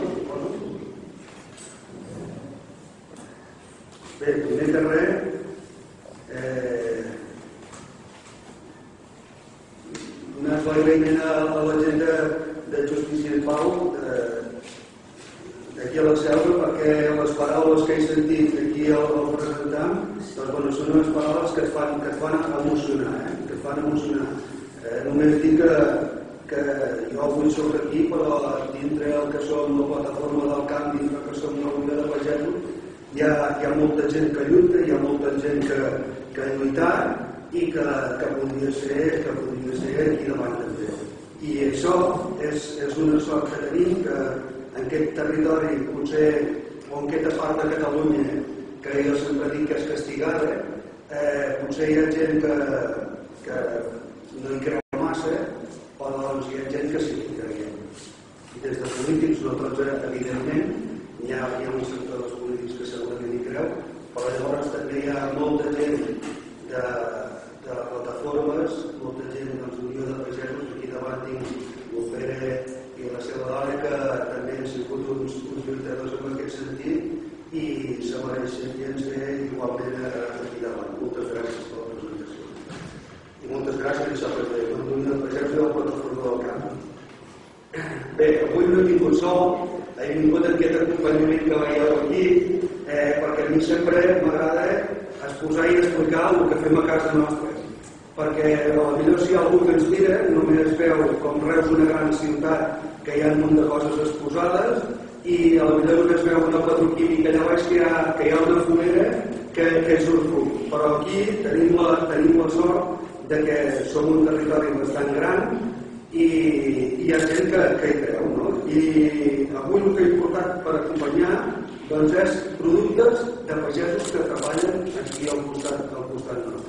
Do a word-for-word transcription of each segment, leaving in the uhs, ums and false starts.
Bé, primer que res, donar l'agraïment a la gent de Justícia i Pau d'aquí a la Selva, perquè les paraules que he sentit aquí al representant són unes paraules que et fan emocionar, que et fan emocionar. Només dic que jo avui soc aquí, però dintre el que som la plataforma del canvi, dintre que som la Unió de Pagesos, hi ha molta gent que lluita, hi ha molta gent que ha lluitat i que podria ser aquí davant també. I això és una sort que tenim, que en aquest territori, potser, o en aquesta part de Catalunya, que jo sempre dic que és castigada, potser hi ha gent que no hi creu massa, però hi ha gent que sí que hi creiem. I des de polítics, no tots evidentment, hi ha un sector dels polítics que segurament hi creu, però llavors també hi ha molta gent de plataformes, molta gent d'Unió de Pagesos, aquí davant tinc l'Ofere i la seva dona, que també han sigut uns lluitadors en aquest sentit i se mereixen ser igualment aquí davant. Moltes gràcies per la presentació. I moltes gràcies a l'Unió de Pagesos i a la plataforma del camp. Bé, avui no he vingut sol, he vingut amb aquest acompanyament que veieu aquí, perquè a mi sempre m'agrada exposar i explicar el que fem a casa nostra. Perquè potser si algú que ens mira només veu com Reus una gran ciutat que hi ha un munt de coses exposades i potser només veu una petroquímica allà baix que hi ha una fonera que és un fum. Però aquí tenim la sort que som un territori bastant gran i hi ha gent que hi creu. I avui el que he portat per acompanyar és productes de pagesos que treballen aquí al costat nostre.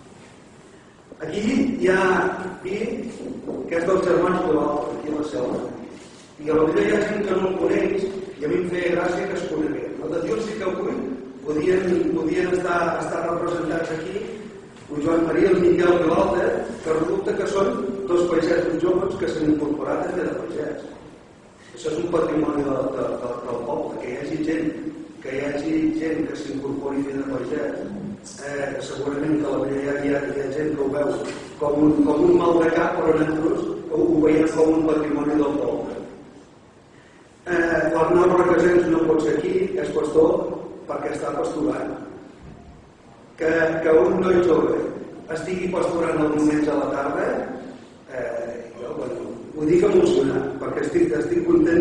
Aquí hi ha vi que és dels germans Colau, aquí a la Selva. I potser hi ha gent que no el coneix i a mi em feia gràcia que es conegués. Els de Junts sí que avui podien estar representats aquí, el Joan Maria i el Miquel Vilalta, que resulta que són dos pagesos joves que s'han incorporat a fer de pagès. Això és un patrimoni del poble, que hi hagi gent que hi hagi gent que s'incorpori a fer de pagès. Segurament que hi ha gent que ho veu com un mal de cap, però nosaltres ho veiem com un patrimoni del poble. L'Arnau Requesens no pot ser aquí, és pastor, perquè està pasturant. Que un noi jove estigui pasturant el diumenge a la tarda, jo ho dic emocionat, perquè estic content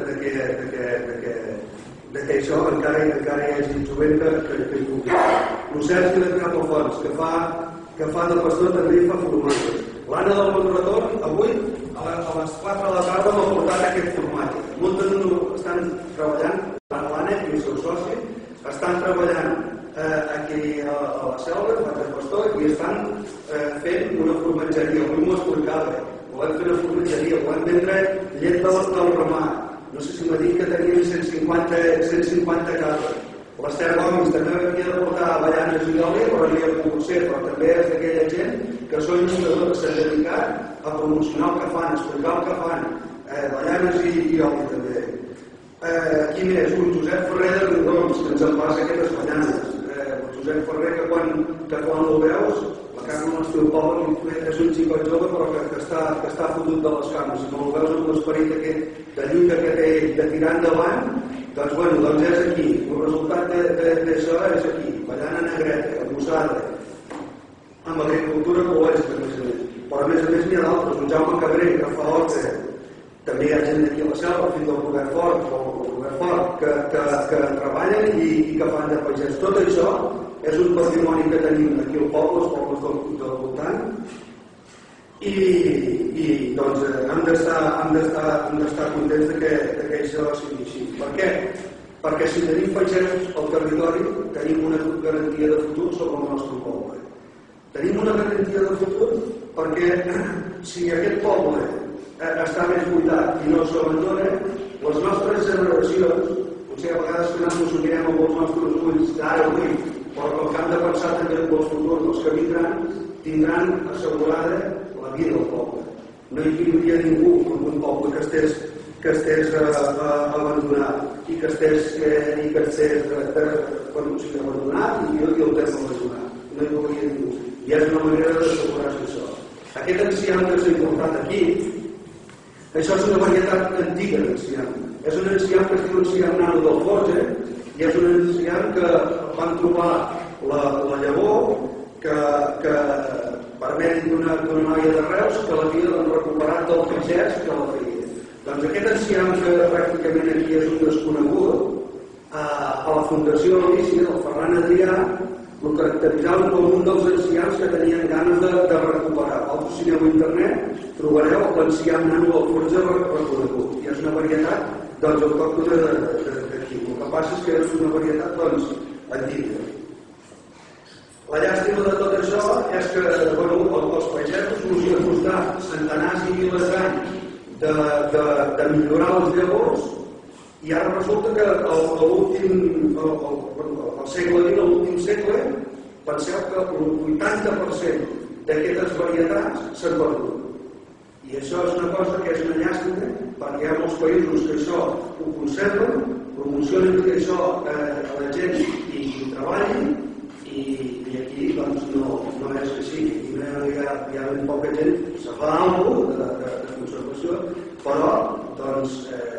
que això encara hi hagi jovent que hi pugui. El Sergi de Crapofons, que fa de pastor, també hi fa formatges. L'Anna del Bon Retorn, avui, a les quatre de la tarda, m'ha portat aquest formatge. Estan treballant, l'Anna i el seu soci, estan treballant aquí a la Selva, a Pastor, i estan fent una formatgeria. Avui m'ho explicava. Volem fer una formatgeria, volem vendre llet del Romà. No sé si m'ha dit que tenien cent cinquanta cases. L'Ester Gomis també havia de portar avellanes i oli, però no hi ha pogut ser, però també és d'aquella gent que són lluitadors que s'han dedicat a promocionar el que fan, a explicar el que fan, avellanes i oli també. Aquí més, un Josep Ferrer de Riudoms, que ens en passa aquestes avellanes. Josep Ferrer, que quan el veus, la carn no estiu poble, és un xicot jove, però que està fotut de les cames. Si no el veus amb l'esperit aquest de lluita que té de tirar endavant, doncs bueno, doncs és aquí. El resultat d'això és aquí, avellana negreta, mossada, amb agricultura ecològica, a més a més. Però a més a més n'hi ha d'altres, un Jaume Cabré, que fa horta, també hi ha gent d'aquí a la Selva, fins al Robert Fort, o el Robert Fort, que treballen i que fan de pagès. Tot això és un patrimoni que tenim aquí al poble, els pobles del voltant, i doncs hem d'estar contents que això sigui així. Per què? Perquè si tenim pagesos al territori tenim una garantia de futur sobre el nostre poble. Tenim una garantia de futur perquè si aquest poble està més buidat i no s'abandona, les nostres generacions, potser a vegades que nosaltres ho mirem amb els nostres ulls d'ara avui, però el que hem de pensar també en els futurs dels que vindran, tindran assegurada la vida del poble. No hi viuria ningú en un poble que estés que estés abandonat i que estés abandonat i el temps abandonat. No hi volia ningú. I és una manera d'assegurar-se això. Aquest enciam que s'ha importat aquí, això és una varietat antiga d'enciam. És un enciam que es diu enciam nano del Forge i és un enciam que van trobar la llavor que per mèrit d'una noia de Reus que l'havia recuperat del pagès que la feia. Doncs aquest enciam que pràcticament aquí és un desconegut, a la Fundació Alícia del Ferran Adrià el caracteritzaven com un dels enciams que tenien ganes de recuperar. Vosaltres, si aneu a internet, trobareu l'enciam nano del Forge reconegut. I és una varietat doncs autòctona d'aquí. El que passa és que és una varietat doncs antiga. La llàstima de tot això és que els pagesos us hi ha costat centenars i milers d'anys de millorar les llavors i ara resulta que l'últim segle vint, l'últim segle, penseu que el vuitanta per cent d'aquestes varietats s'han perdut. I això és una cosa que és una llàstima perquè hi ha molts països que això ho conserven, promocionen que això a la gent hi treballi i aquí doncs no és que sí, hi ha ben poca gent, se fa alguna cosa de conservació, però doncs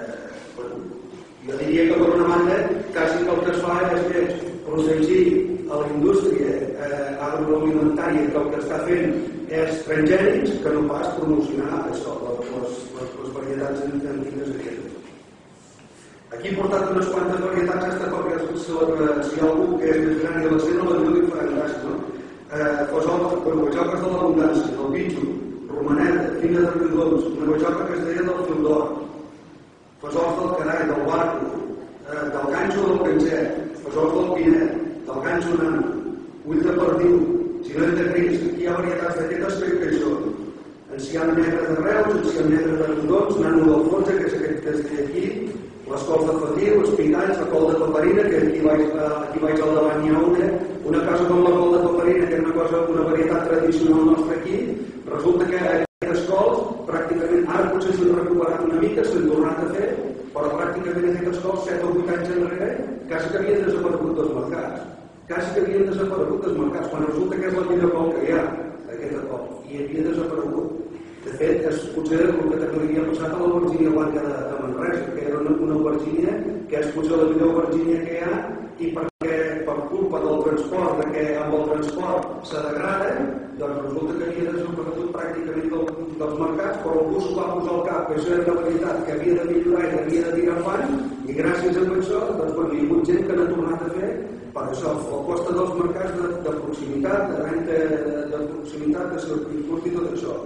jo diria que per una banda quasi que el que es fa és protegir a la indústria agroalimentària que el que està fent és transgènics que no pas promocionar això, les varietats antigues aquestes. Aquí he portat unes quantes varietats hasta perquè si algú que és més gran i a l'escena la diu i farà gràcia, no? Guajoques de l'abundància, del bitxo, romaneta, fina de riudons, una guajoca que es deia del fil d'or, fesols del carai, del barco, del ganxo del canxet, fesols del pinet, del ganxo nano, ull de perdiu, gilet de gris. Aquí hi ha varietats d'aquestes que hi són. Enciam negre de Reus, enciam negre de Rodons, nano del Forge, que és aquest que es deia aquí, les cols de Feliu, els picalls, la col de paperina, que aquí baix al davant hi ha una, una cosa com la col de paperina, que és una cosa, una varietat tradicional nostra aquí, resulta que aquestes cols, pràcticament, ara potser s'han recuperat una mica, s'han tornat a fer, però pràcticament aquestes cols, set o vuit anys enrere, quasi que havien desaparegut dels mercats. Quasi que havien desaparegut dels mercats, quan resulta que és la millor col que hi ha, aquesta col, i havia desaparegut. De fet, és potser el que també havia passat a la Virgínia Blanca de Manresa, que era una Virgínia que és potser la millor Virgínia que hi ha i perquè per culpa del transport, que amb el transport se degrada, doncs resulta que havia desaparegut pràcticament dels mercats, però algú s'ho va posar al cap, que això era una veritat, que havia de millorar i havia de tirar endavant, i gràcies a això, doncs hi ha hagut gent que n'ha tornat a fer per això, a costa dels mercats de proximitat, de venda de proximitat, de circuit i tot això.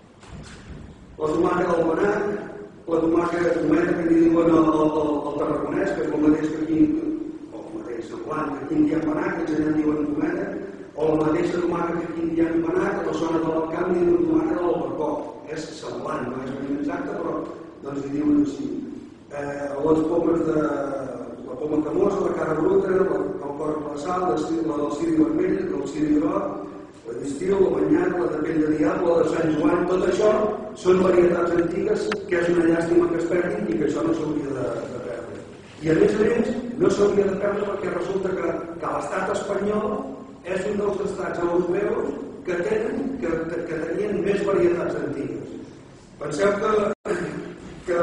La tomàquet del Manac, la tomàquet tometa que li diuen al tarragonès, que és el mateix que aquí, o el mateix, semblant, que aquí en diem Manac, que ells en diuen tometa, o la mateixa tomàquet que aquí en diem Manac, a la zona de l'Alcamp li diuen tomàquet de l'Albercó. És semblant, no és ben exacte, però doncs li diuen així. Les pomes de la poma camosa, la cara bruta, el cor plaçal, la del ciri vermell, el ciri groc, la d'estiu, la banyada, la de pell de diable, la de Sant Joan, tot això són varietats antigues que és una llàstima que es perdin i que això no s'hauria de perdre. I a més a més, no s'hauria de perdre perquè resulta que l'estat espanyol és un dels estats europeus que tenien més varietats antigues. Penseu que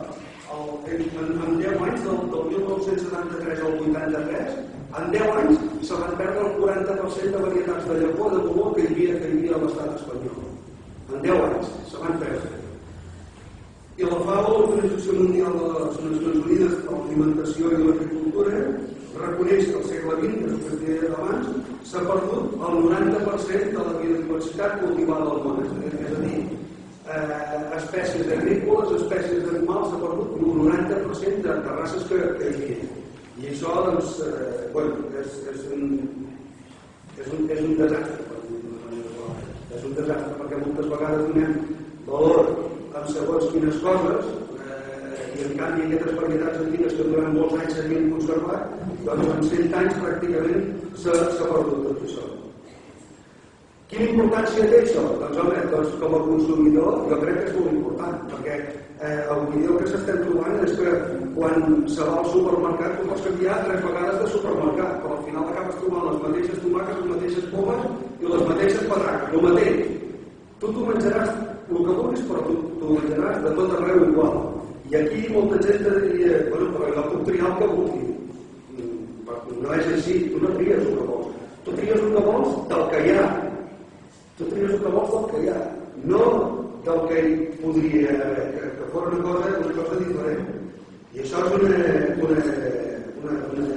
en deu anys, del mil nou-cents setanta-tres al vuitanta-tres, en deu anys se van perdre el quaranta per cent de varietats de llavor de color que hi havia a l'estat espanyol. En deu anys se van perdre. I la FAO, l'Organització Mundial de les Nacions Unides per l'Alimentació i l'Agricultura, reconeix que al segle vint, després que deia abans, s'ha perdut el noranta per cent de la biodiversitat cultivada al món. És a dir, espècies agrícoles, espècies d'animals, s'ha perdut el noranta per cent de races que hi havia. I això, doncs, és un desastre. És un desastre perquè moltes vegades donem valor en segons quines coses i en canvi aquestes varietats antigues que durant molts anys s'havien conservat, doncs en cent anys pràcticament s'ha perdut tot això. Quina importància té això? Doncs, home, doncs, com a consumidor jo crec que és molt important, perquè eh, el millor que s'estem trobant és que quan se va al supermercat tu pots canviar tres vegades de supermercat, però al final acabes trobant les mateixes tomaques, les mateixes pomes i les mateixes patraques, el mateix. Tu t'ho menjaràs el que vulguis, però tu t'ho menjaràs de tot arreu igual. I aquí molta gent te diria, bueno, però jo puc triar el que vulgui. No és així, tu no tries el que vols. Tu tries el que vols del que hi ha. Tu tries el que vols del que hi ha. No del que hi podria haver, que, que fos una cosa, una cosa diferent. I això és una... una, una, una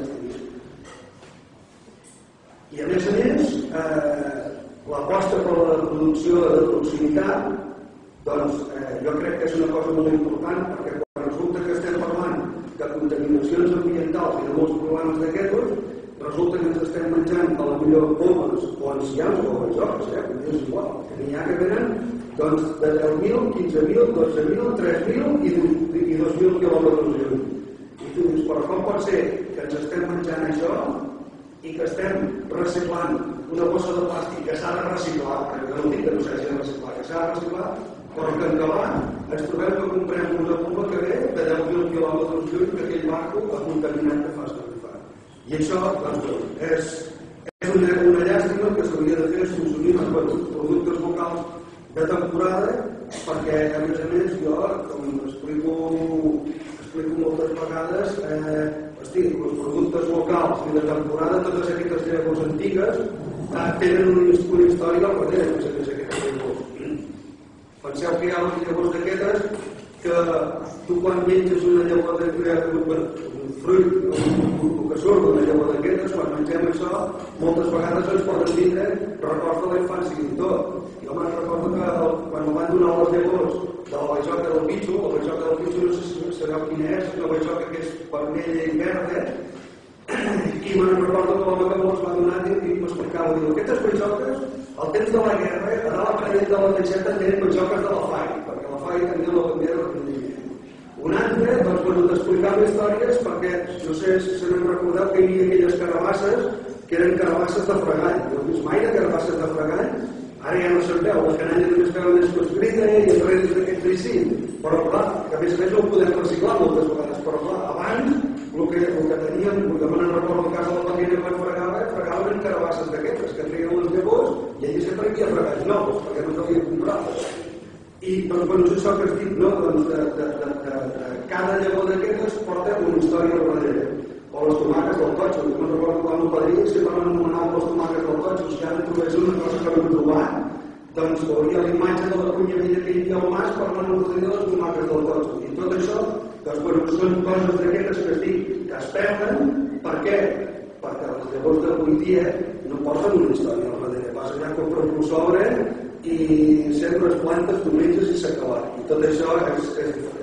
I a més a més, eh, l'aposta per la producció de proximitat, doncs eh, jo crec que és una cosa molt important, perquè quan resulta que estem parlant de contaminacions ambientals i de molts problemes d'aquests, resulta que ens estem menjant a la millor pomes o ancians o jocs, eh? És igual, que n'hi ha que venen doncs, de deu mil, quinze mil, dotze mil, tres mil i dos mil quilòmetres lluny. I tu dius, però com pot ser que ens estem menjant això i que estem reciclant una bossa de plàstic que s'ha de reciclar, que no dic que no s'hagi de reciclar, que s'ha de reciclar, però que en acabar ens trobem que comprem una bomba que ve de deu mil quilòmetres lluny que aquell barco ha contaminat que fa el que fa. I això, doncs, és, és una, una llàstima que s'hauria de fer consumir els productes locals de temporada, perquè, a més a més, jo, com explico, explico moltes vegades, eh, hosti, els productes locals i de temporada, totes aquestes llavors antigues, eh, tenen una, una història al darrere, a més a més, aquestes llavors. Penseu que hi ha les llavors d'aquestes que tu quan menges una llavor d'aquestes, un fruit, el que surt d'una llavor d'aquestes, quan mengem això, moltes vegades ens poden vindre records de la infància i tot. Jo me'n recordo que el, quan em van donar les llavors de la baixoca del bitxo, la baixoca del bitxo no sé si sabeu quina és, una baixoca que és vermella i verda, i me'n recordo que l'home que me'ls va donar i m'explicava, diu, aquestes baixoques, al temps de la guerra, a dalt aparellet de la teixeta tenen baixoques de la F A I, perquè la F A I tenia la bandera de rendiment. Un altre, doncs, bueno, t'explicava històries perquè, no sé si se n'en recordeu que hi havia aquelles carabasses que eren carabasses de fregall. No heu vist mai de carabasses de fregall? Ara ja no se'n veu, les canalles només veuen més coscrida i els redis d'aquest tricín. Però clar, que a més a més no ho podem reciclar moltes vegades, però clar, abans el que, el que teníem, el que me'n recordo el cas de la Paquina quan fregava, fregaven en carabasses d'aquestes, que treien les llavors i allà sempre hi havia fregalls nous, perquè no s'havia comprat. I doncs, bueno, és això que es dic, no? Doncs de, de, de, de, de cada llavor d'aquestes porta una història al darrere. O les tomaques del totxo, jo me'n recordo quan el padrí sempre m'anomenava les tomaques del totxo, si ara trobés una cosa que vam trobar, doncs veuria la imatge de la cunya vella que hi havia al mas parlant amb de les tomaques del totxo. I tot això, doncs, bueno, són coses d'aquestes que es dic que es perden. Per què? Perquè les llavors d'avui dia no porten una història al darrere. Vas allà, compres un sobre i sembres plantes, tu menges i s'ha acabat. I tot això és, és diferent.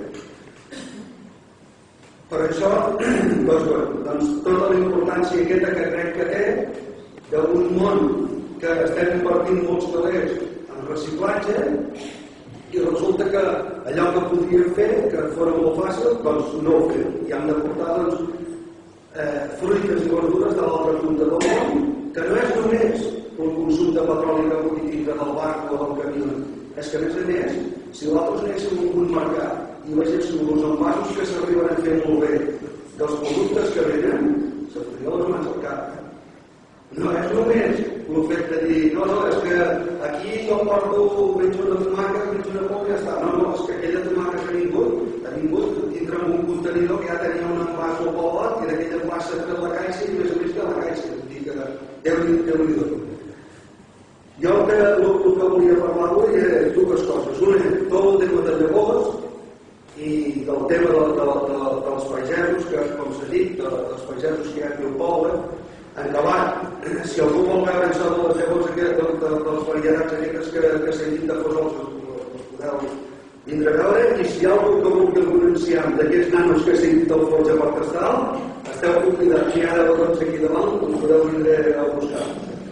Per això, doncs, bueno, doncs, tota la importància aquesta que crec que té d'un món que estem invertint molts calés en reciclatge i resulta que allò que podríem fer, que fos molt fàcil, doncs no ho fem. I hem de portar doncs, eh, fruites i verdures de l'altre punta del món, que no és només el consum de petroli que pugui tindre del barco o del camí. És que, a més a més, si nosaltres anéssim a un mercat i veiéssim els envasos que s'arriben a fer molt bé dels productes que venen, se podria les mans al cap. No és només el fet de dir, no, no, és que aquí jo porto, veig una tomaca, veig una poma i ja està. No, no, és que aquella tomaca que ha vingut, ha vingut dintre amb un contenidor que ja tenia un envàs al pot i d'aquell envàs s'ha fet la caixa i més a més que la caixa. Vull dir que Déu-n'hi-do. Jo el que, el que volia parlar avui és dues coses. Una, tot el tema de llavors i del tema de, de, de, dels pagesos, que com s'ha dit, de, dels pagesos que hi ha aquí al poble, en acabat, si algú vol veure això de les llavors de, de, de, dels varietats aquestes que, que s'ha dit de Fosols, els podeu vindre a veure, i si hi ha algú que vulgui algun enciam d'aquests nanos que s'ha dit del Forja Parcastal, esteu convidats, si ara doncs aquí davant, us podeu vindre a buscar.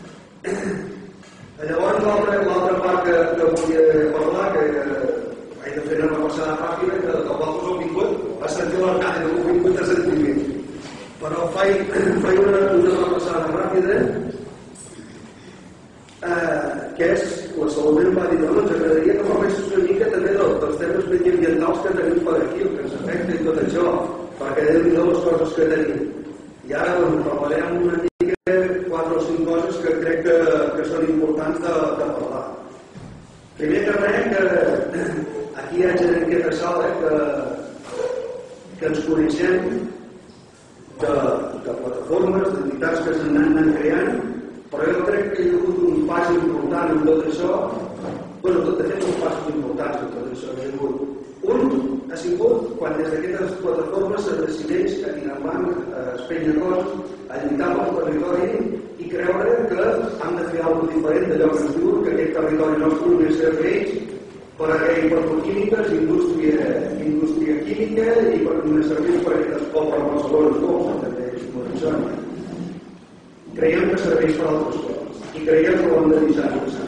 Llavors, l'altra part que, que volia parlar, que eh, he de fer una passada ràpida, que del vosaltres heu vingut a sentir l'arcadi, no heu vingut a sentir-me. Però faig, faig una, una passada ràpida, eh, que és la Salomé em va dir, no, ens agradaria que parlessis una mica també dels temes mediambientals que tenim per aquí, el que ens afecta i tot això, perquè déu-n'hi-do les coses que tenim. I ara doncs, parlarem una mica, quatre o cinc coses que crec que, que són importants de, de parlar. Primer que res, que aquí hi ha gent en aquesta sala que, que ens coneixem de, de plataformes, d'entitats que s'anen creant, però jo crec que hi ha hagut un pas important en tot això. Bueno, tot de fet, uns passos importants en tot això. Hi ha hagut. Un ha sigut quan des d'aquestes plataformes se decideix a tirar endavant, a espènyer coses, a lluitar pel territori i creure que hem de fer alguna cosa diferent d'allò que ens diuen, que aquest territori nostre només serveix per a petroquímiques, indústria, indústria química i per només serveix per a aquestes o per Barcelona, com també és molt interessant. Creiem que serveix per altres coses i creiem que ho hem de deixar passar.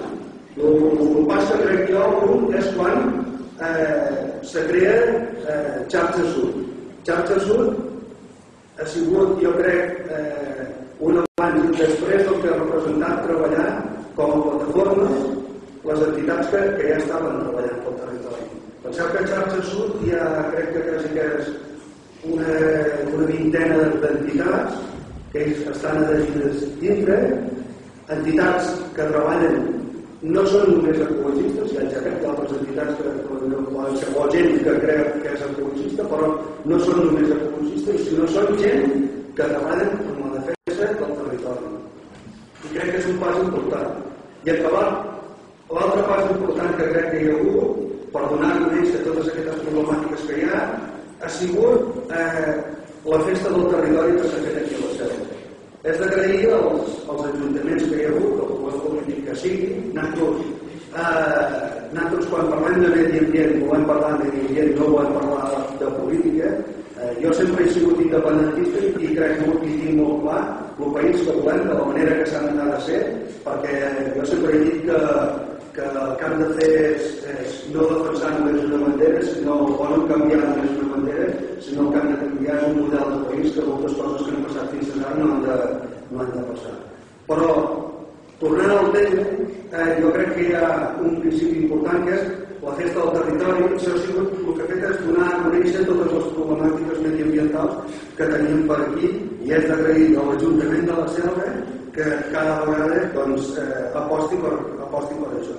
El pas que crec jo un és quan eh, se crea eh, Xarxa Sud. Xarxa Sud ha sigut, jo crec, eh, un abans i després del que ha representat treballar com a plataformes les entitats que, que ja estaven treballant pel territori. Penseu que a Xarxa Sud hi ha, crec que quasi que és una, una vintena d'entitats que estan adherides dintre, entitats que treballen, no són només ecologistes, hi ha ja d'altres entitats que poden ser o gent que creu que és ecologista, però no són només ecologistes, sinó són gent que treballen en la defensa del territori. I crec que és un pas important. I acabar, l'altre pas important que crec que hi ha hagut, per donar a conèixer totes aquestes problemàtiques que hi ha, ha sigut eh, la festa del territori que s'ha fet aquí a la Seu. És d'agrair als, als ajuntaments que hi ha hagut, al govern polític que sigui. Nosaltres, eh, nosaltres quan parlem de medi ambient, volem parlar de medi ambient, no volem parlar de política. Eh, jo sempre he sigut independentista i crec molt i tinc molt clar el país que volem, de la manera que s'ha de ser, perquè jo sempre he dit que, que el que hem de fer és, és no defensar només una bandera, sinó, o no canviar només una bandera, sinó que hem de canviar un model de país que moltes coses que han passat fins ara no han de, no han de passar. Però, tornant al tema, eh, jo crec que hi ha un principi important que és la festa del territori. Això ha sigut el que ha fet és donar a conèixer totes les problemàtiques mediambientals que tenim per aquí i és d'agrair a l'Ajuntament de la Selva que cada vegada doncs, eh, aposti, per, aposti per això.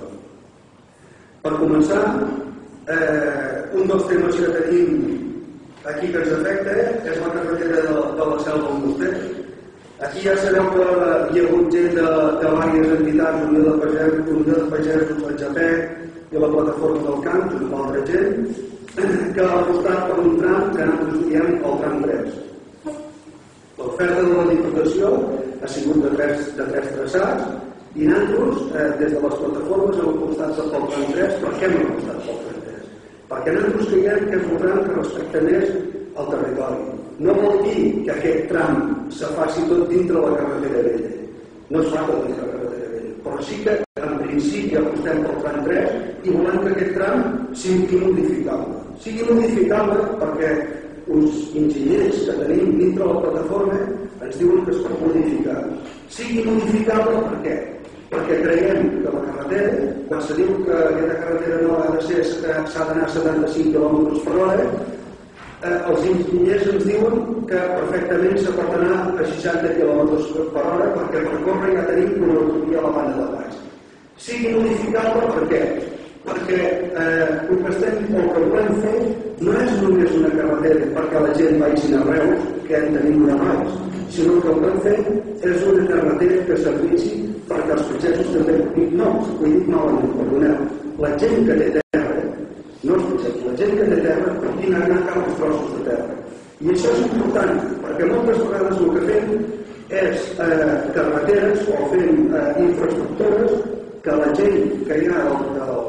Per començar, eh, un dels temes que tenim aquí que ens afecta és la carretera de, de la Selva on vostè. Aquí ja sabeu que hi ha hagut gent de, de diverses entitats, Unió de Pagesos, Unió de Pagesos, el Japec i la Plataforma del Camp, amb altra gent, que ha apostat per un tram que nosaltres diem el tram tres. L'oferta de la Diputació ha sigut de tres, de tres traçats i nosaltres, eh, des de les plataformes, hem apostat pel tram tres. Per què hem apostat pel tram tres? Perquè nosaltres creiem que és un tram que respecta més el territori. No vol dir que aquest tram se faci tot dintre la carretera vella. No es fa tot dintre la carretera vella. Però sí que, en principi, apostem pel tram tres i volem que aquest tram sigui modificable. Sigui modificable perquè uns enginyers que tenim dintre la plataforma ens diuen que es pot modificar. Sigui modificable per què? Perquè creiem que la carretera, quan se diu que aquesta carretera no ha de ser, s'ha d'anar a setanta-cinc quilòmetres per hora, eh, els enginyers ens diuen que perfectament se pot anar a seixanta quilòmetres per hora perquè per córrer ja tenim una autovia a la banda de baix. Sigui modificable per què? Perquè eh, el que estem, el que volem fer no és només una carretera perquè la gent vagi a Reus, que en tenim una baix, sinó que el que volem fer és una carretera que serveixi perquè els pagesos també, no, ho he dit malament, perdoneu, la gent que té terra, no els pagesos, la gent que té terra pugui anar cap als trossos de terra. I això és important, perquè moltes vegades el que fem és eh, carreteres o fem eh, infraestructures que la gent que hi ha del, del,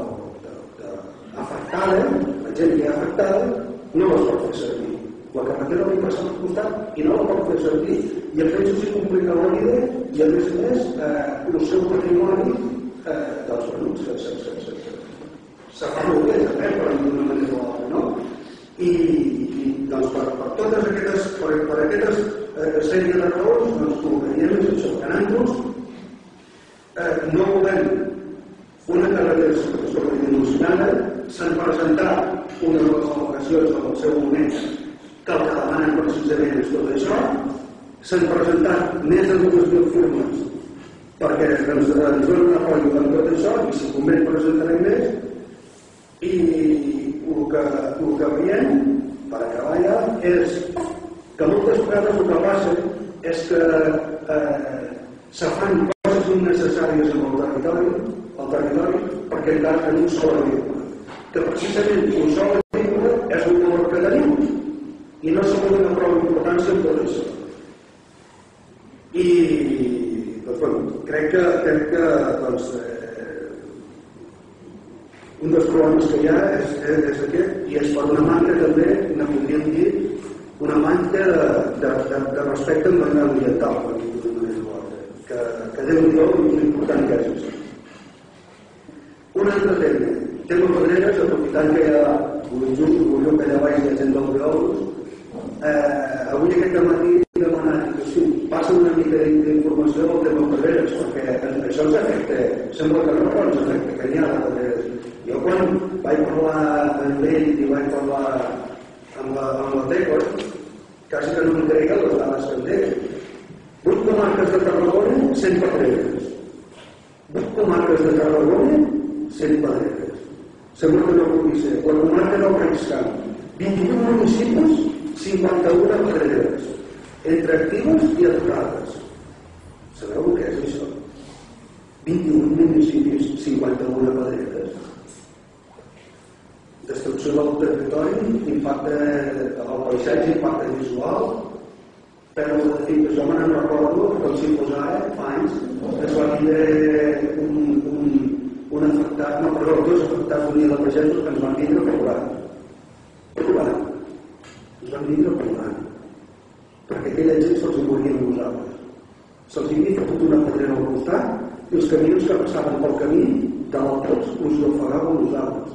afectada, la gent que hi ha afectada, no les pot fer servir. La carretera li passa al costat i no la pot fer servir. I a més s'hi complica la vida i a més a més eh, el seu patrimoni eh, dels venuts se, se, se, se, se fa molt bé, també, per d'una manera o altra, no? I, i doncs, per, per totes aquestes, per, per aquestes eh, sèrie de raons, doncs, el que diem és això, que nosaltres eh, no volem sobredimensionada, s'han presentat unes al·legacions en el seu moment que el que demanen precisament és tot això, s'han presentat més de dues mil firmes perquè ens donen apoyo en tot això i si convé presentarem més i el que, el que veiem per acabar ja és que moltes vegades el que passa és que eh, se fan coses innecessàries en el territori, el territori perquè encara tenim sol agrícola, que precisament un sol agrícola és un valor que tenim i no se dona prou importància en tot això. I doncs, bueno, crec que, crec que doncs, eh, un dels problemes que hi ha és, és, és aquest i és per una manca també, ne podríem dir, una manca de, de, de, de respecte ambiental, per dir d'una manera o altra, que, que Déu-n'hi-do l'important que és això. Un altre tema, tema pedreres, aprofitant que hi ha un que allà baix hi ha gent dels biòlegs, eh, avui aquest matí he demanat que sí, passa una mica d'informació del tema pedreres, perquè això ens afecta, sembla que no, però ens afecta, que n'hi ha de pedreres. Jo quan vaig parlar amb ell i vaig parlar amb la, amb la Tecor, quasi que no em creia les dades que em deia. Vuit comarques de Tarragona, cent pedreres. Vuit comarques de Tarragona, cent pedreres. Sembla que no pugui ser. La comarca del Baix Camp, vint-i-vuit municipis, cinquanta-una pedreres, entre actives i aturades. Sabeu què és això? vint-i-vuit municipis, cinquanta-una pedreres. Destrucció del territori, impacte al paisatge, impacte visual, però de fet, jo me n'en recordo, com si fos ara, fa anys, es va dir un, un, un afectat, no, perdó, dos afectats d'un dia de pagesos que ens van vindre plorant. Plorant. Ens van vindre plorant. Perquè aquella gent se'ls hi moria amb nosaltres. Se'ls hi havia fotut una pedrera al costat i els camions que passaven pel camí de l'altres us ho ofegaven nosaltres.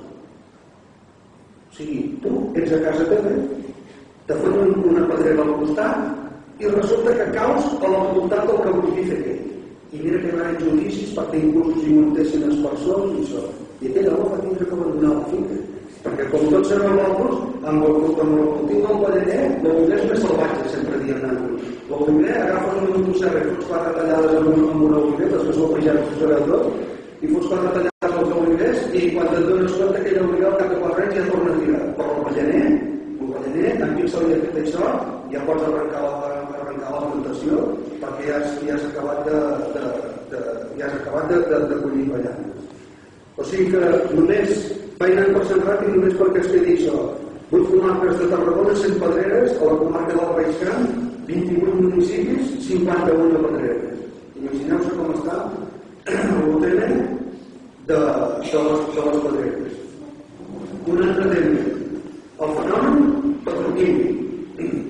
O sigui, tu ets a casa teva, te foten una pedrera al costat i resulta que caus a l'envoltat del que volia fer aquell. I mira que hi va haver judicis perquè inclús hi muntessin les persones i això. I aquell home va tindre que abandonar la finca. Perquè com tots sabeu nosaltres, amb el cultiu del Ballaner, l'oliver és més salvatge, sempre dient nosaltres. L'oliver agafes una motosserra i fots quatre tallades amb una oliver, després ho pagem ho sabeu tot, i fots quatre tallades als olivers i quan et dones compte que aquella oliver al cap de quatre anys ja torna a tirar. Però el Ballaner, el Ballaner, en quin se li ha fet això, ja pots arrencar la, arrencar la plantació perquè ja has, ja has acabat de, de, de, ja has acabat de, de, de collir ballanes. O sigui que només vaig anar per Sant Ràpid només perquè es quedi això. Vuit comarques de Tarragona, cent pedreres, a la comarca del Baix Camp, vint-i-vuit municipis, cinquanta-una pedreres. Imagineu-se com està el tema de, de, les, de les pedreres. Un altre tema, el fenomen petroquímic.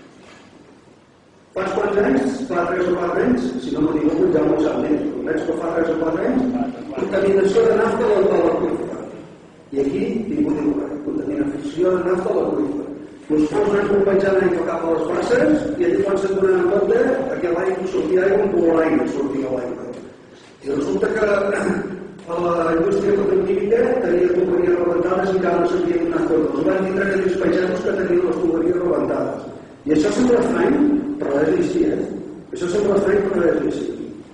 Fa quants anys, fa tres o quatre anys, si no m'ho diu, ja m'ho sap més, veig que fa tres o quatre anys, contaminació de nafta de l'aqüífer. I aquí, ningú diu res, contaminació de nafta de l'aqüífer. Els fons anant compensant aigua cap a les basses i allà quan se'n donen en compte, aquí a l'aigua sortia aigua amb color l'aigua, sortia l'aigua. I resulta que a la indústria petroquímica tenia tuberies rebentades i encara no s'havia donat compte. Els van dir que els pagesos que tenien les tuberies rebentades. I això sembla estrany, però és així, eh? Això sembla estrany, però és així.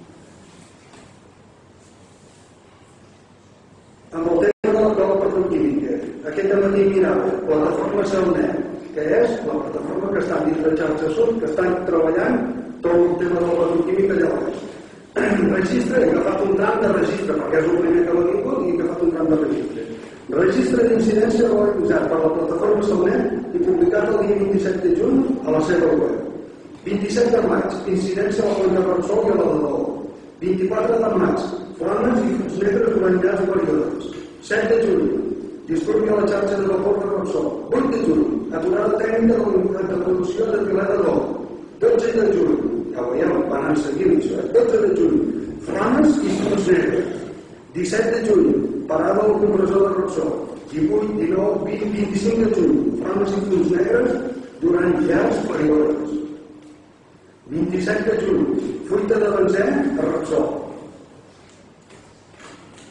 Amb el tema de la prova petroquímica, aquest matí mirava la plataforma Celnet, que és la plataforma que està dins de xarxa sud, que estan treballant tot el tema de la petroquímica allà baix. Registre, he agafat un tram de registre, perquè és el primer que l'ha vingut i he agafat un tram de registre. Registre d'incidència realitzat per la plataforma Celnet i publicat el dia vint-i-set de juny a la seva web. vint-i-set de maig, incidència a la Conca Repsol i a la de Dol. vint-i-quatre de maig, flames i fums negres durant llargs períodes. set de juny, disturbi a la xarxa de vapor de Repsol. vuit de juny, aturada tècnica de la unitat de producció de Pilar de Dol. dotze de juny, ja veieu, van anar seguint això, eh? dotze de juny, flames i fums negres. disset de juny, parada del compressor de Repsol. divuit, dinou, vint, vint-i-cinc de juny, flames i fums negres durant llargs períodes. vint-i-set de juny, fruita de benzè a Repsol.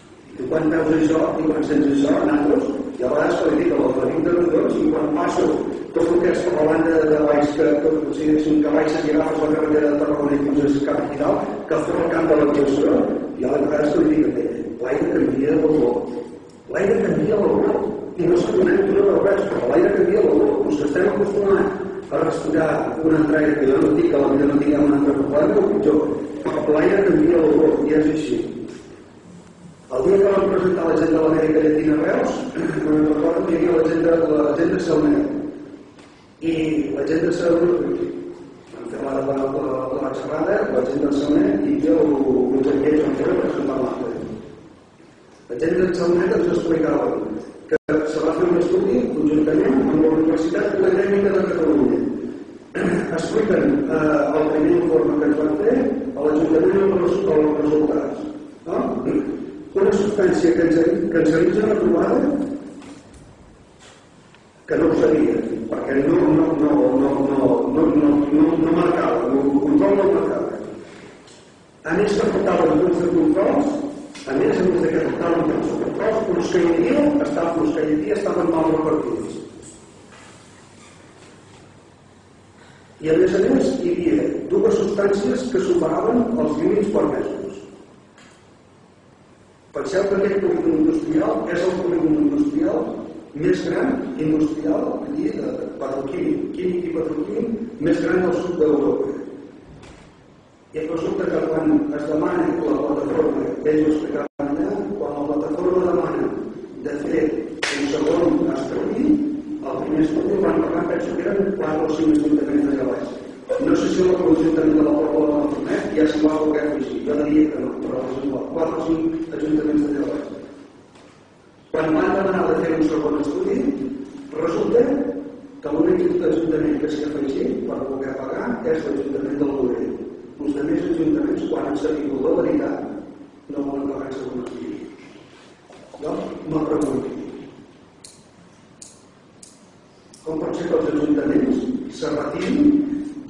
I quan veus això i quan sents això, nosaltres, hi ha vegades que li dic a l'Alfredín de Rodons i quan passo tot el que és per la banda de baix, que, que, o sigui, que baix i agafes la carretera de Tarragona i fins a cap i tal, que fora el camp de l'actuació, hi ha vegades que li dic a ell, l'aire canvia l'olor. L'aire canvia l'olor. I no s'adonem d'una de res, però l'aire canvia l'olor. Els que estem acostumats a respirar una altra aire, que jo no dic que a la vida no tinguem un altre problema, o pitjor, però l'aire canvia l'olor, i és així. El dia que vam presentar la gent de l'Amèrica Llatina a Reus, me'n recordo que hi havia la gent de, la gent de Salmer. I la gent de Salmer, vam fer la, la, la, la xerrada, la gent de Salmer, i jo, uns enviats vam fer presentar l'altre. La gent de Salmer ens explicava que se va fer un estudi conjuntament amb la Universitat Politècnica de Catalunya. Expliquen eh, el primer informe que ens van fer a l'Ajuntament els resultats. No? Una substància que ens, que ens havia trobada que no ho sabia, perquè no, no, no, no, no, no, no, no, no marcava, el control no marcava. A més que portaven punts de controls, a més a més que portaven punts de controls, els que hi havia, estaven, els que hi havia estaven mal repartits. I a més a més hi havia dues substàncies que superaven els límits permesos. Penseu que aquest polígon industrial és el polígon industrial més gran industrial allí de petroquímic, químic i petroquímic més gran del sud d'Europa. I resulta que quan es demana la plataforma, ells ho explicaven allà, quan la plataforma demana de fer un segon estudi, el primer estudi van parlar, penso que eren quatre o cinc ajuntaments de baix. No sé si l'Ajuntament de la Pobla de Montornet ja s'hi va voler afegir, jo diria que no, però és igual, quatre o cinc ajuntaments de baix. Quan van demanar de fer un segon estudi, resulta que l'únic ajuntament que s'hi ha afegit per poder pagar és l'Ajuntament del Morell. Els altres ajuntaments, quan han sabut la veritat, no volen pagar el segon estudi. Jo me pregunto, com pot ser que els ajuntaments se retirin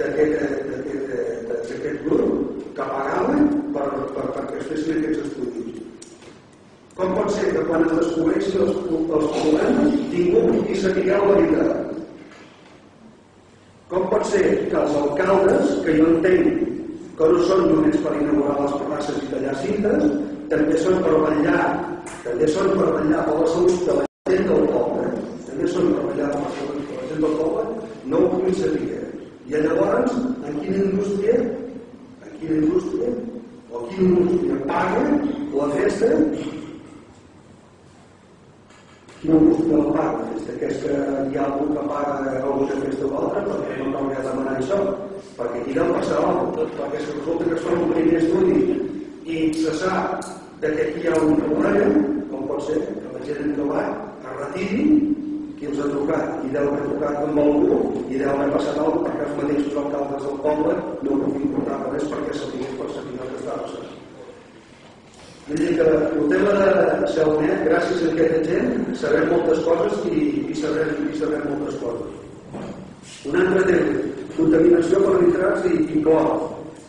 d'aquest grup que pagaven perquè es fessin aquests estudis? Com pot ser que quan es descobreixin els problemes ningú hi sapigueu la veritat? Com pot ser que els alcaldes, que jo entenc que no són només per inaugurar les terrasses i tallar cintes, també són per vetllar també són per vetllar per la salut de la gent del poble, també són per vetllar per la salut de la gent del poble, no ho puguin saber. I llavors, en quina indústria, en quina indústria, o quina indústria paga la festa, quina indústria la paga la festa, que és que hi ha algú que paga alguna festa o altra, perquè no caldria demanar això, perquè aquí deu passar alguna cosa, perquè si resulta que es fa un primer estudi i se sap que aquí hi ha un problema, com pot ser que la gent que va es retiri, qui els ha trucat, i deu haver trucat amb algú, i deu haver passat alguna cosa perquè els mateixos alcaldes del poble no ho puguin portar per res perquè s'havien per saber el que estava passant. Vull dir que el tema de Salmet, gràcies a aquesta gent, sabem moltes coses i, i, sabem, i sabem moltes coses. Un altre tema, contaminació per nitrats i, i clor.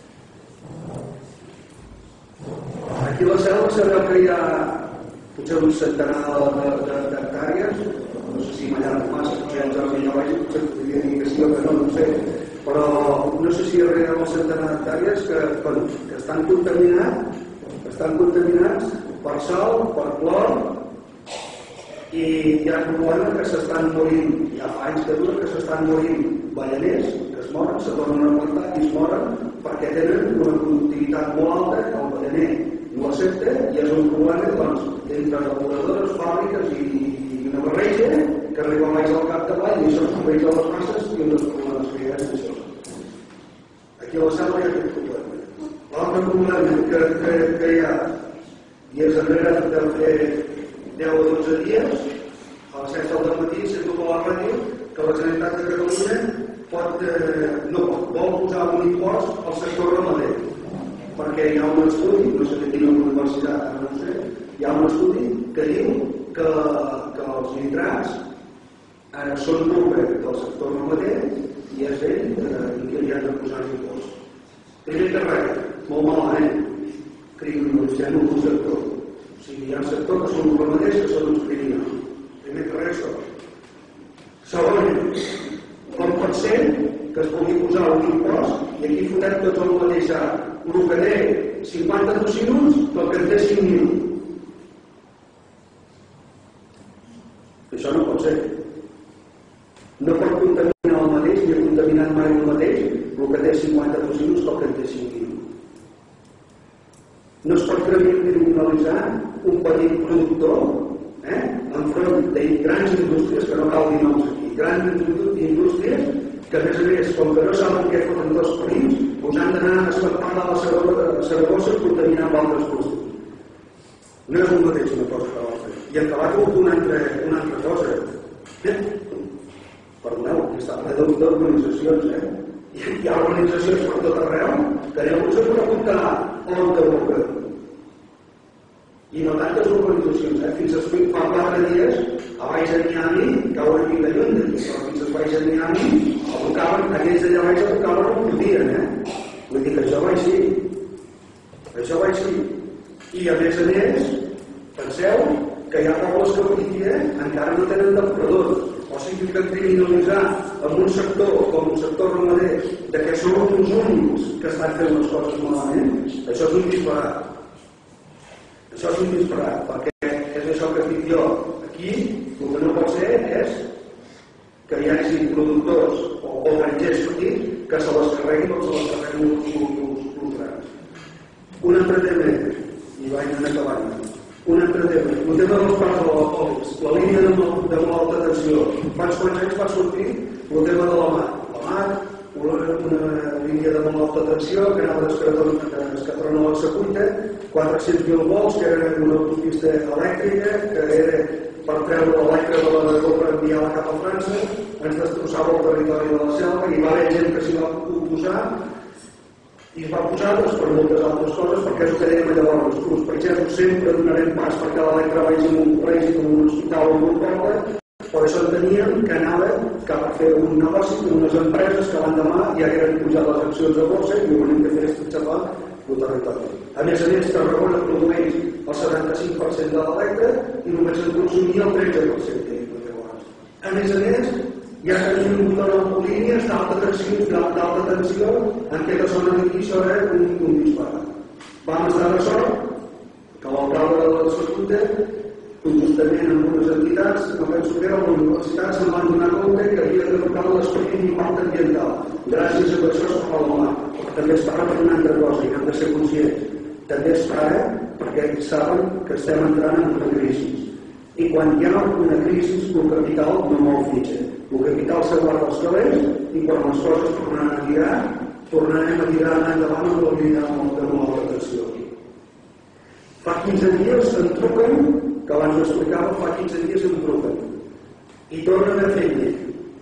Aquí a la selva sabeu que hi ha potser un centenar d'hectàrees, no sé si m'allargo massa, potser els anys millor baix, potser podria dir que sí o que no, no sé, però no sé si arribem al centenar d'hectàrees que, que estan contaminats, que estan contaminats per sal, per clor, i hi ha un problema que s'estan morint, hi ha anys que dura que s'estan morint balleners, que es moren, se tornen a plantar i es moren perquè tenen una productivitat molt alta, el ballaner no l'accepta i és un problema doncs, entre laboradores, fàbriques i, i una barreja que arriba més al capdavall i això s'enveig a les masses i un dels problemes que hi ha és això. Aquí a la selva hi ha aquest problema. L'altre problema que, que, que hi ha i és enrere de fer deu o dotze dies a les set del matí sento per la ràdio que la Generalitat de Catalunya pot, eh, no, vol posar un impost al sector ramader perquè hi ha un estudi, no sé de quina universitat, no sé, hi ha un estudi que diu que, que els nitrats eh, són culpa del sector ramader i és ell eh, que li han de posar l'impost. Primer que res, molt malament, criminalitzem el sector. O sigui, hi ha un sector que són els ramaders que són uns criminals. Primer que res, això. Segon, com pot ser que es pugui posar un impost i aquí fotem tots el mateix ara. El que té cinquanta tocinos que el que en té cinc mil. Això no pot ser. No pot contaminar el mateix ni ha contaminat mai el mateix el que té cinquanta tocinos que el que en té cinc mil. No es pot criminalitzar un petit productor eh, enfront de grans indústries, que no cal dir noms aquí, grans indústries que a més a més, com que no saben què foten dos prims, us han d'anar a escapar de la Saragossa i contaminar amb altres productes. No és el mateix una cosa que l'altra. I en acabat una altra, una altra cosa. Eh? Perdoneu, aquí està ple d'organitzacions, eh? Hi ha organitzacions per tot arreu que llavors se preguntarà on de boca. I no tantes organitzacions, eh? Fins a fa quatre dies a baix de Miami, cau una mica lluny d'aquí, però fins a baix de Miami abocaven, aquells d'allà baix abocaven on podien, eh? Vull dir que això va així. Això va així. I a més a més, penseu que hi ha pobles que avui dia encara no tenen depuradors. O sigui que criminalitzar en un sector com un sector ramader de que són uns únics que estan fent les coses malament, això és un disparat. Això és un disparat, perquè és això que dic jo. Aquí el que no pot ser és que hi hagi productors o, o grangers petits que se les carreguin o se les carreguin uns grans. Un altre tema, i vaig anar acabant, un altre tema, el tema dels parcs alcohòlics, la línia de molt alta tensió. Fa quants anys va sortir el tema de la mar. La mar, una, una línia de molt alta tensió que anava d'Escatrona a l'Exacuita, quatre-cents mil volts, que era una autopista elèctrica, que era per treure l'electre de l'Aragó per enviar-la cap a França, ens destrossava el territori de la selva, i va haver gent que s'hi va oposar, i es va posar doncs, per moltes altres coses, perquè és el que dèiem llavors, els pagesos sempre donarem pas perquè l'electre vagi en un col·legi com un hospital o un poble, per això enteníem que anava cap a fer un negoci d'unes empreses que l'endemà ja hagueren pujat les accions a borsa i l'únic que feia és xapar el territori. A més a més, Tarragona produeix el setanta-cinc per cent de l'electre i només en consumia el tretze per cent. A més a més, ja tenim un motor en línies d'alta tensió, d'alta tensió, en aquesta zona d'aquí això era un, un disparat. Vam estar de sort que l'alcalde de la Sacuta, conjuntament amb unes entitats, no penso que era la universitat, se'n van donar compte que havia de tocar l'expedient d'impacte ambiental. Gràcies a això es fa la mar. També es para per una altra cosa i hem de ser conscients. També es para perquè saben que estem entrant en una crisi. I quan hi ha una crisi, el capital no mou fitxa. El capital s'aguarda els calés i quan les coses tornaran a tirar, tornarem a tirar endavant amb la línia de molt alta tensió. Fa quinze dies em truquen, que abans ho explicava, fa quinze dies em truquen, i tornen a fer llei.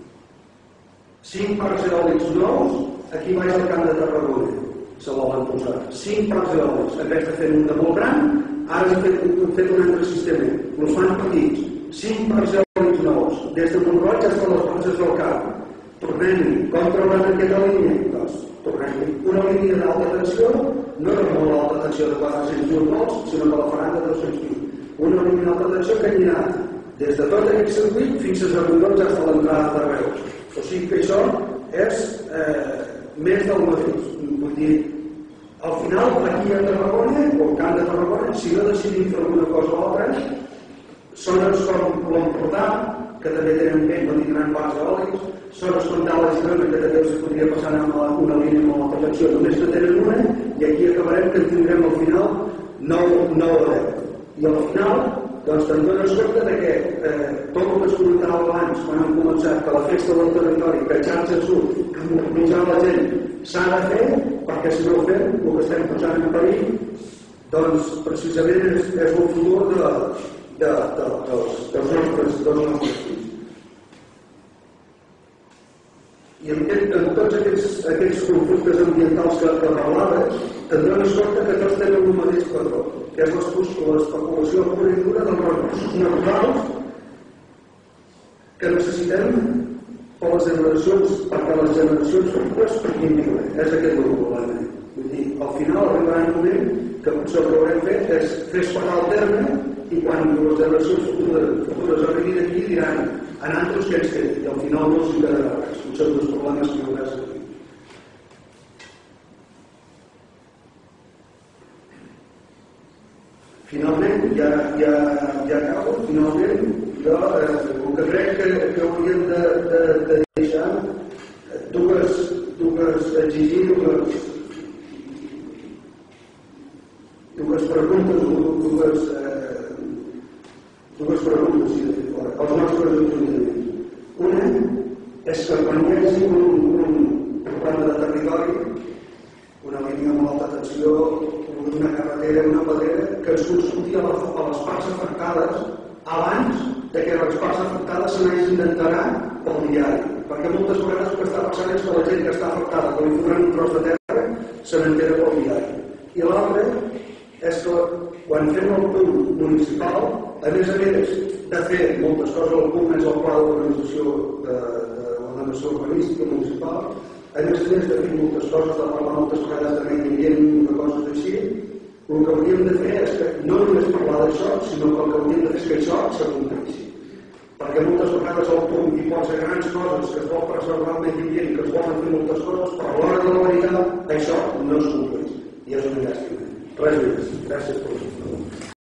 Cinc parcs eòlics nous, aquí baix al camp de Tarragona, se volen posar. Cinc parcs eòlics, en vez de fer un de molt gran, ara han fet, fet un altre sistema. Els fan petits. Cinc parcs eòlics nous, des de Montroig fins a les Panses del Camp. Tornem-hi. Com trobem aquesta línia? Doncs tornem-hi. Una línia d'alta tensió, no és molt alta tensió de quatre-cents mil volts, sinó que la faran de dos-cents mil. Una línia d'alta tensió que anirà des de tot aquest circuit fins a Serrondons fins a l'entrada de Reus. O sigui que això és eh, més del mateix. Vull dir, al final, aquí a Tarragona, o al Camp de Tarragona, si no decidim fer alguna cosa o altra, zones com l'Empordà, que també tenen bé, no tindran parcs eòlics, zones com Dalt i Girona, que també els podria passar amb una línia amb alta tensió, només que tenen una, i aquí acabarem que en tindrem al final nou o deu. I al final, doncs te'n dones compte de que eh, tot el que es comentava abans, quan hem començat, que la festa del territori, que xarxa sud, que mobilitzar la gent, s'ha de fer, perquè si no ho fem, el que estem posant en perill, doncs precisament és, és el futur de, de, de, dels, dels nostres, dels nostres fills. I en, aquest, en tots aquests, aquests conflictes ambientals que, que parlaves, te'n dones compte que tots tenen un mateix patró, que és l'especulació pura i dura dels recursos naturals que necessitem per les generacions, perquè les generacions futures puguin viure. És aquest el problema. Vull dir, al final arribarà un moment que potser el que haurem fet és fer espagar el terme i quan les generacions futures arribin aquí diran a nosaltres què ens té, i al final no s'hi quedarà res, potser els problemes que hi haurà aquí. Finalment, ja, ja, ja acabo, finalment, jo eh, el que crec que, que hauríem de, de, de deixar dues, dues exigir dues, dues preguntes, dues, eh, dues preguntes sí, als nostres ajuntaments. Una és que quan hi hagi un, un problema de territori, una línia amb alta tensió, una carretera, una pedrera, que ens consulti a les parts afectades abans de que les parts afectades se n'hagin d'enterar pel diari. Perquè moltes vegades el que està passant és que la gent que està afectada, quan li foren un tros de terra, se n'entera pel diari. I l'altre és que quan fem el punt municipal, a més a més de fer moltes coses, el punt és el pla d'organització de l'ordenació urbanística municipal, a més a més de fer moltes coses, de parlar moltes vegades de medi ambient, de coses així, el que hauríem de fer és que no només parlar d'això, sinó que el que hauríem de fer és que això s'acompleixi. Perquè moltes vegades el punt hi posa grans coses que es vol preservar el medi ambient, que es volen fer moltes coses, però a l'hora de la veritat això no es compleix. I és una llàstima. Res més. Gràcies per l'escolta.